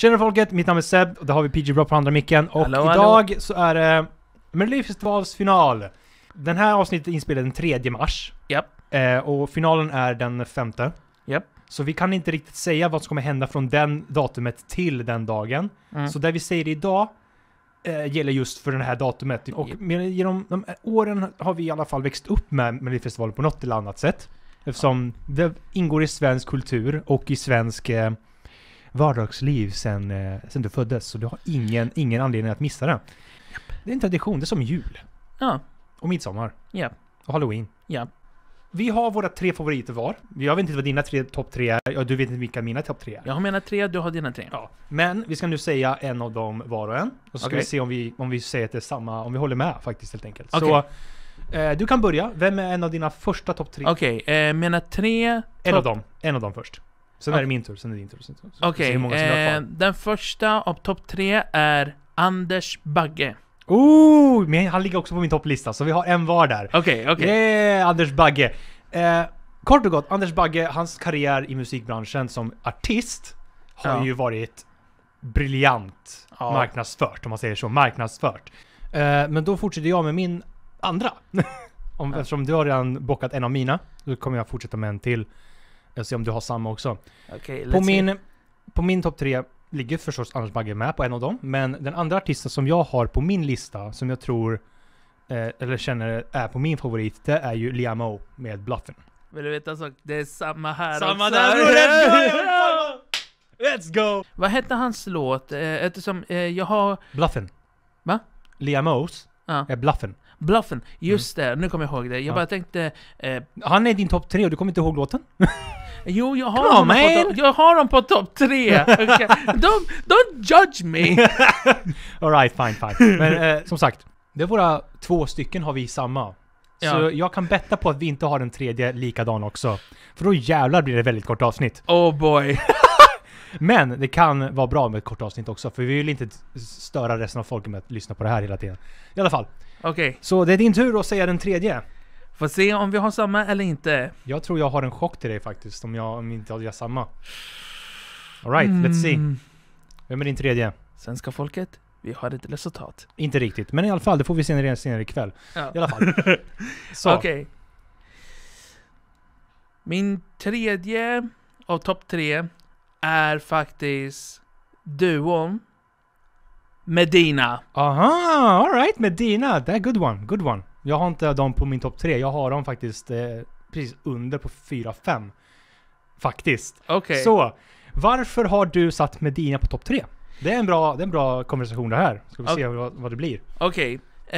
Tjena folket, mitt namn är Seb och där har vi PG Bra på andra micken. Och idag så är det Melodifestivals final. Den här avsnittet är inspelad den 3 mars. Yep. Och finalen är den 5:e. Yep. Så vi kan inte riktigt säga vad som kommer hända från den datumet till den dagen. Så det vi säger idag gäller just för det här datumet. Och genom de åren har vi i alla fall växt upp med Melodifestivalen på något eller annat sätt. Eftersom det ingår i svensk kultur och i svensk vardagsliv sen du föddes. Så du har ingen anledning att missa det. Det är en tradition, det är som jul. Ja. Och midsommar. Ja. Och Halloween. Ja. Vi har våra 3 favoriter var. Jag vet inte vad dina topp 3 är. Ja, du vet inte vilka mina topp 3 är. Jag har mina 3, du har dina 3. Ja. Men vi ska nu säga en av dem var och en. Och så ska vi se om vi säger att det är samma, om vi håller med faktiskt helt enkelt. Okay. Så du kan börja. Vem är en av dina första topp 3? Okej, mina 3... En av dem först. Sen är det min tur, sen är det din tur. Okej, den första av topp 3 är Anders Bagge. Men han ligger också på min topplista, så vi har en var där. Okej. Anders Bagge. Kort och gott, Anders Bagge, hans karriär i musikbranschen som artist har ju varit briljant marknadsfört, om man säger så. Marknadsfört. Men då fortsätter jag med min andra. Eftersom du har redan bockat en av mina, så kommer jag fortsätta med en till. Jag ser om du har samma också. På min topp 3 ligger förstås Anders Bagge med på en av dem. Men den andra artisten som jag har på min lista, som jag tror eller känner är på min favorit, det är ju Liam med Bluffin. Vill du veta så? Det är samma här samma också. Där, let's go! Vad hette hans låt? Eftersom jag har... Bluffin. Va? Liam O's är Bluffin. Bluffin, just det. Nu kommer jag ihåg det. Jag bara tänkte... Han är din topp 3 och du kommer inte ihåg låten? Jo, jag har dem på topp 3. Okay. Don't judge me. All right, fine. Men som sagt, det är våra 2 stycken har vi samma. Så jag kan betta på att vi inte har den 3:e likadan också. För då jävlar blir det väldigt kort avsnitt. Oh boy. Men det kan vara bra med ett kort avsnitt också. För vi vill inte störa resten av folket med att lyssna på det här hela tiden. I alla fall. Okej. Så det är din tur att säga den 3:e. Får se om vi har samma eller inte. Jag tror jag har en chock till dig faktiskt. Om inte jag har samma. Alright, let's see. Vem är din 3:e? Svenska folket, vi har ett resultat. Inte riktigt, men i alla fall, det får vi se senare ikväll. I alla fall. Okej. Min 3:e av topp 3 är faktiskt duon Medina. Aha, alright, Medina. Det är good one. Jag har inte dem på min topp 3. Jag har dem faktiskt precis under på 4-5. Faktiskt. Okej. Så, varför har du satt Medina på topp 3? Det är en bra konversation det här. Ska vi se vad det blir. Okej.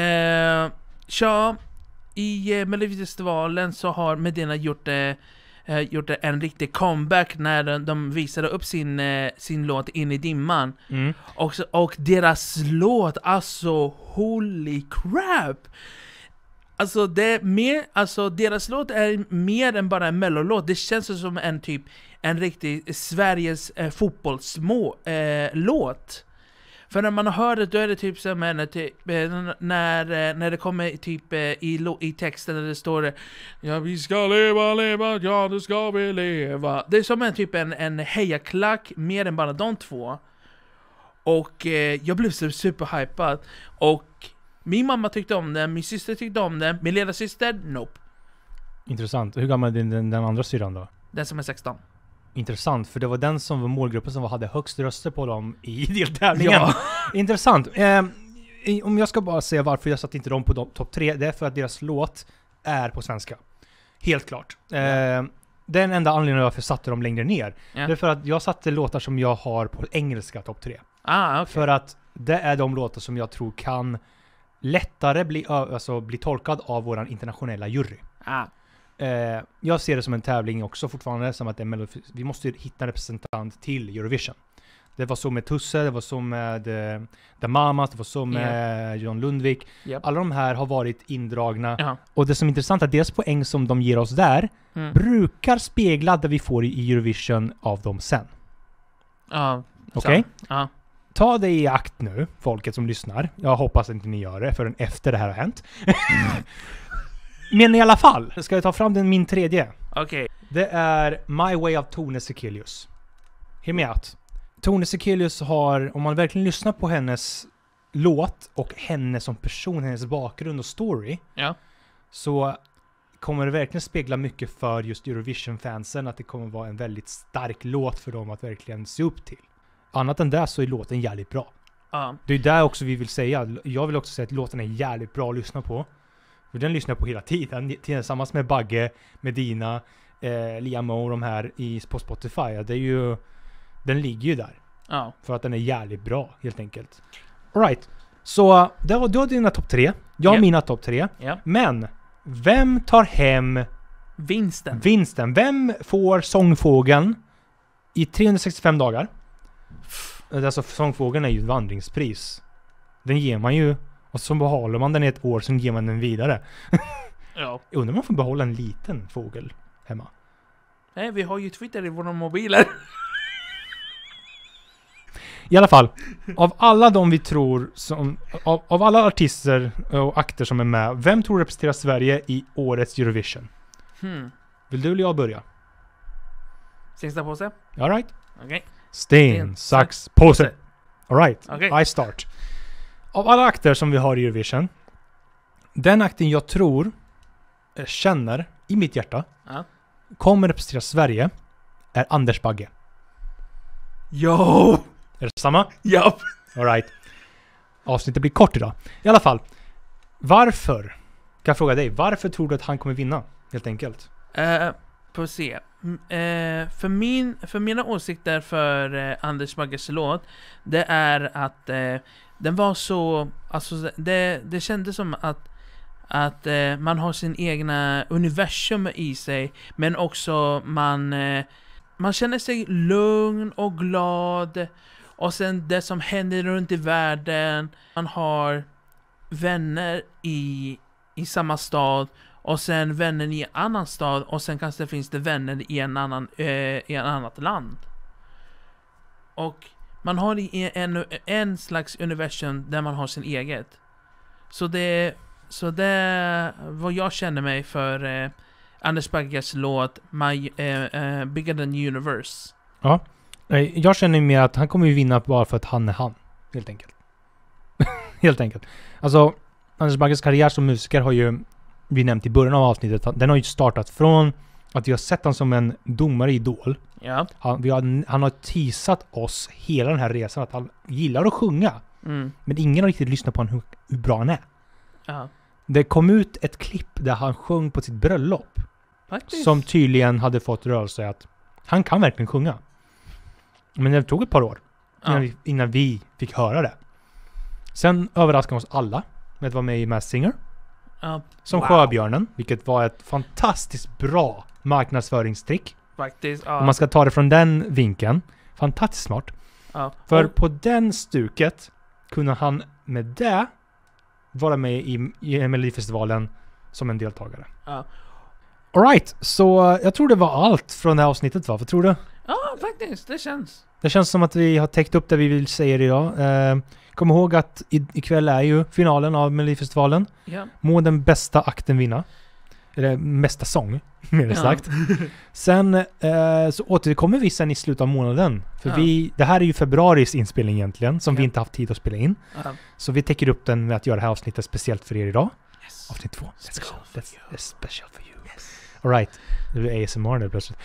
I Melodifestivalen så har Medina gjort en riktig comeback när de visade upp sin låt In i dimman. Och deras låt, alltså holy crap. Alltså deras låt är mer än bara en mellolåt. Det känns som en riktig Sveriges fotbollslåt. För när man hör det, då är det typ som när det kommer typ i texten där det står ja, vi ska leva, ja, nu ska vi leva. Det är som en hejaklack mer än bara de två. Och jag blev så superhypad. Och min mamma tyckte om den, min syster tyckte om den, min lilla syster, nope. Intressant. Hur gammal är den andra syran då? Den som är 16. Intressant, för det var den som var målgruppen som hade högst röster på dem i deltävlingen. Ja. Intressant. Om jag ska bara säga varför jag satt inte dem på topp 3, det är för att deras låt är på svenska. Helt klart. Den enda anledningen varför jag satte dem längre ner. Det är för att jag satte låtar som jag har på engelska topp 3. Okay. För att det är de låtar som jag tror kan lättare bli tolkad av våran internationella jury. Jag ser det som en tävling också fortfarande, som att vi måste hitta en representant till Eurovision. Det var så med Tusse, det var så med The Mamas, det var så med John Lundvik. Alla de här har varit indragna. Och det som är intressant är att deras poäng som de ger oss där brukar spegla det vi får i Eurovision av dem sen. Okej? Ta det i akt nu, folket som lyssnar. Jag hoppas inte ni gör det förrän efter det här har hänt. Men i alla fall, ska jag ta fram min 3:e. Okej. Det är My Way of Tone Sekelius. Hear me out. Tone Sekelius har, om man verkligen lyssnar på hennes låt och henne som person, hennes bakgrund och story, så kommer det verkligen spegla mycket för just Eurovision-fansen, att det kommer vara en väldigt stark låt för dem att verkligen se upp till. Annat än det så är låten jävligt bra. Det är där också vi vill säga. Jag vill också säga att låten är jävligt bra att lyssna på. För den lyssnar jag på hela tiden. Tillsammans med Bagge, Medina, Liam och de här på Spotify. Det är ju, den ligger ju där. För att den är jävligt bra, helt enkelt. Alright. Så du har dina topp 3. Jag har mina topp 3. Men vem tar hem vinsten? Vem får sångfågeln i 365 dagar? Alltså sångfågeln är ju ett vandringspris. Den ger man ju, och så behåller man den i ett år, sen ger man den vidare. Jag undrar om man får behålla en liten fågel hemma. Nej, vi har ju Twitter i våra mobiler. I alla fall, av alla de vi tror som, av alla artister och akter som är med, vem tror representerar Sverige i årets Eurovision? Vill du eller jag börja? Sista påse? All right. Okay. Sten, sax, påse. All right. Okay. I start. Av alla akter som vi har i Eurovision, den akten jag tror, känner i mitt hjärta, kommer representera Sverige, är Anders Bagge. Jo! Är det samma? Ja. All right. Avsnittet blir kort idag. I alla fall, varför? Kan jag fråga dig, varför tror du att han kommer vinna? Helt enkelt. Får se. För mina åsikter för Anders Bagges låt, det är att den var så, alltså det kändes som att man har sin egna universum i sig, men också man känner sig lugn och glad, och sen det som händer runt i världen, man har vänner i samma stad, och sen vänner i en annan stad, och sen kanske finns det vänner i en annat land. Och man har en slags universum där man har sin eget. Så det vad jag känner mig för Anders Bagges låt Bigger Than Universe. Ja. Jag känner mer att han kommer ju vinna bara för att han är han. Helt enkelt. Helt enkelt. Alltså, Anders Bagges karriär som musiker har ju vi nämnt i början av avsnittet. Den har ju startat från att vi har sett honom som en domare i Idol. Ja. Han har teasat oss hela den här resan att han gillar att sjunga. Men ingen har riktigt lyssnat på honom hur bra han är. Ja. Det kom ut ett klipp där han sjöng på sitt bröllop. Faktiskt. Som tydligen hade fått rörelse att han kan verkligen sjunga. Men det tog ett par år innan vi fick höra det. Sen överraskade oss alla med att vara med i Masked Singer. Som Sjöbjörnen, vilket var ett fantastiskt bra marknadsföringstrick. Faktiskt. Om man ska ta det från den vinkeln. Fantastiskt smart. För på den stuket kunde han med det vara med i Melodifestivalen som en deltagare. Alright, så jag tror det var allt från det här avsnittet, va? Vad tror du? Ja, faktiskt. Det känns som att vi har täckt upp det vi vill säga idag. Kom ihåg att ikväll är ju finalen av Melodifestivalen. Må den bästa akten vinna. Eller mesta sång, mer sagt. Sen så återkommer vi sen i slutet av månaden. För det här är ju februaris inspelning egentligen, som vi inte haft tid att spela in. Så vi täcker upp den med att göra det här avsnittet speciellt för er idag. Avsnitt 2. Let's go. That's special for you. All right. Det blir ASMR nu plötsligt.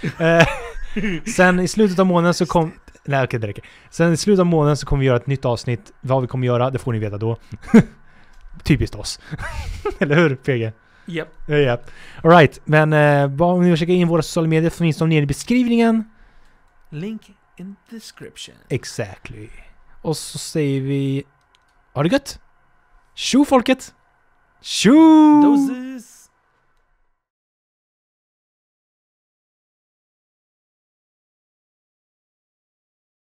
Sen i slutet av månaden så kom... Nej, okej, det räcker. Sen i slutet av månaden så kommer vi göra ett nytt avsnitt. Vad vi kommer göra, det får ni veta då. Typiskt oss. Eller hur, PG? Japp. All right. Men om ni vill checka in våra sociala medier så finns de nere i beskrivningen. Link in description. Exactly. Och så säger vi... Ha det gött! Tjo folket! Tjo!